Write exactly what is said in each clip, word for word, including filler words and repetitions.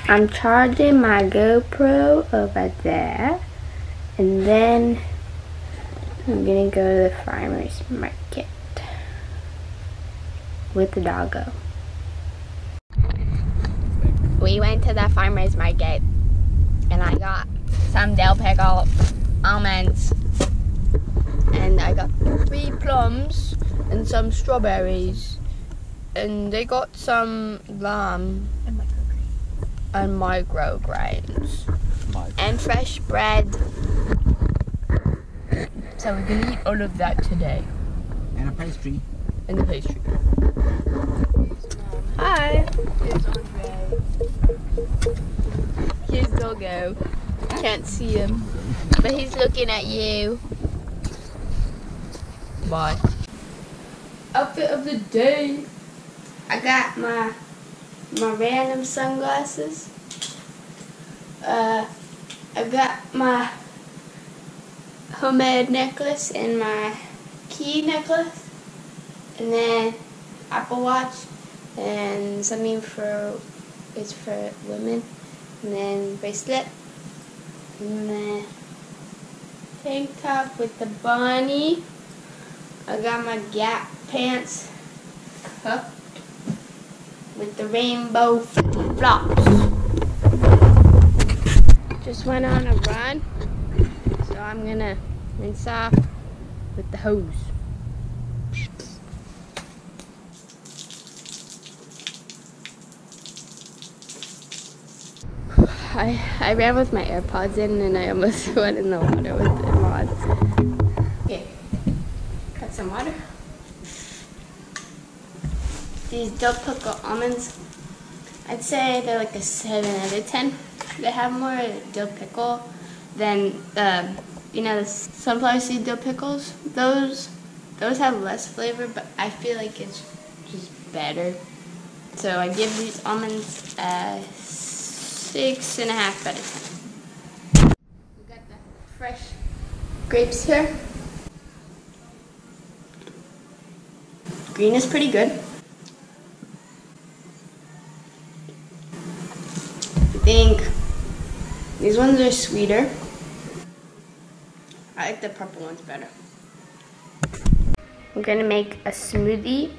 I'm charging my GoPro over there, and then I'm gonna go to the farmer's market with the doggo. We went to the farmer's market and I got some dill pickle, almonds, and I got three plums and some strawberries, and they got some lamb and micrograins and fresh bread. So we're gonna eat all of that today. And a pastry. And the pastry. Hi. Here's Andre. Here's Doggo. Can't see him, but he's looking at you. Bye. Outfit of the day. I got my my random sunglasses. Uh, I got my homemade necklace and my key necklace, and then Apple Watch, and something for it's for women, and then bracelet, and then tank top with the bunny. I got my Gap pants cuffed with the rainbow flip-flops. Just went on a run, so I'm gonna rinse off with the hose. I, I ran with my AirPods in and I almost went in the water with them on. Okay, got some water. These dill pickle almonds, I'd say they're like a seven out of ten. They have more dill pickle than the, you know, the sunflower seed dill pickles. Those, those have less flavor, but I feel like it's just better. So I give these almonds a six and a half out of ten. We got the fresh grapes here. Green is pretty good. I think these ones are sweeter. I like the purple ones better. I'm gonna make a smoothie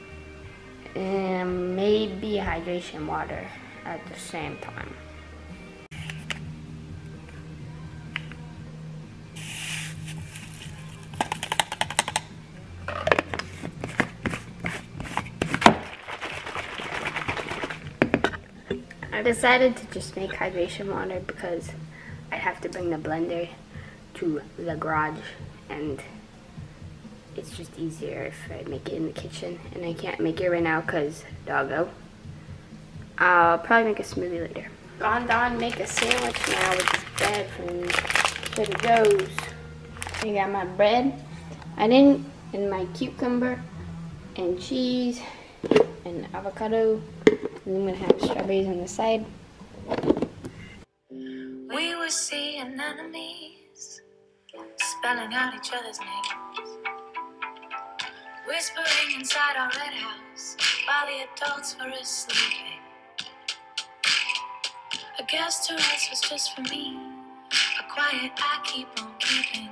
and maybe hydration water at the same time. I decided to just make hydration water because I have to bring the blender to the garage, and it's just easier if I make it in the kitchen, and I can't make it right now because doggo. I'll probably make a smoothie later. Gone Don make a sandwich now with this bread from Trader Joe's. I got my bread, I didn't, and my cucumber and cheese and avocado. And I'm gonna have strawberries on the side. We were seeing enemies, spelling out each other's names, whispering inside our red house while the adults were sleeping. A guest to us was just for me, a quiet I keep on keeping.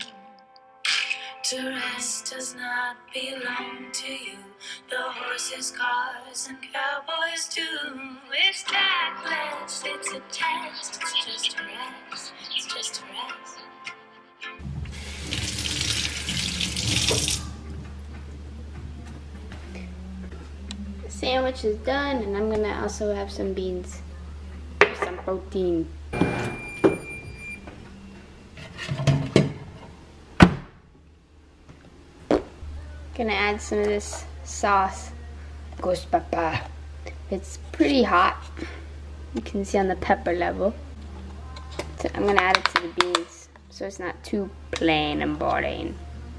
To rest does not belong to you. The horses, cars, and cowboys do. It's tactless, it's a test. It's just a rest, it's just a rest. The sandwich is done, and I'm gonna also have some beans for some protein. Gonna add some of this sauce, Ghost Pepper. It's pretty hot. You can see on the pepper level. So I'm gonna add it to the beans so it's not too plain and boring.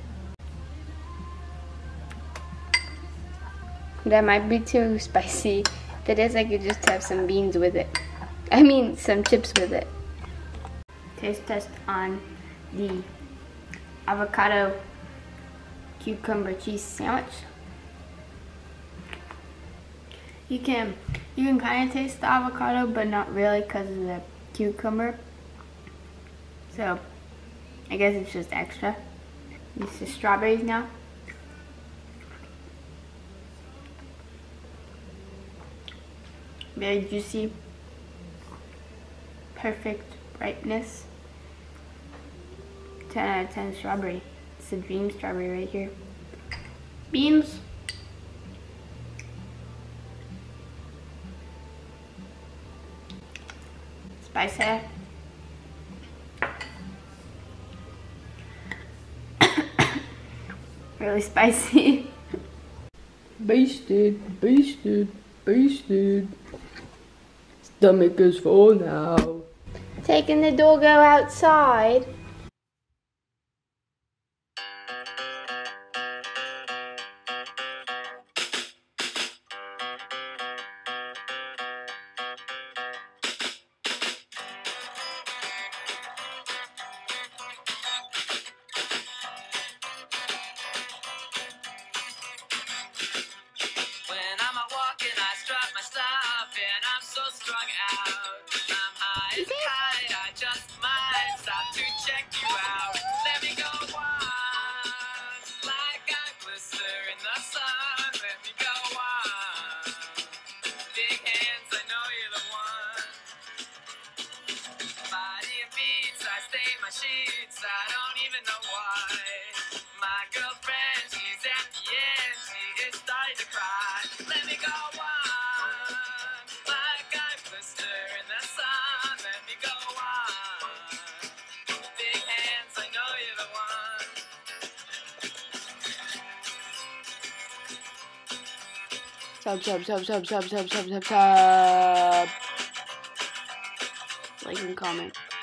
That might be too spicy. If it is, I could just have some beans with it. I mean, some chips with it. Taste test on the avocado cucumber cheese sandwich. You can you can kind of taste the avocado, but not really because of the cucumber. So I guess it's just extra. These are strawberries now. Very juicy, perfect ripeness. ten out of ten strawberry. It's a dream strawberry right here. Beans. Spicy. Really spicy. Basted, basted, basted. Stomach is full now. Taking the doggo outside. Strung out, I'm high as a kite, I just might stop to check you out. Let me go on, like I glister in the sun. Let me go on, big hands, I know you're the one. Body and beats, I stain my sheets, I don't even know why. My girlfriend, she's at the end, she is starting to cry. Let me go on. Sub, sub, sub, sub, sub, sub, sub, sub, sub. Like and comment.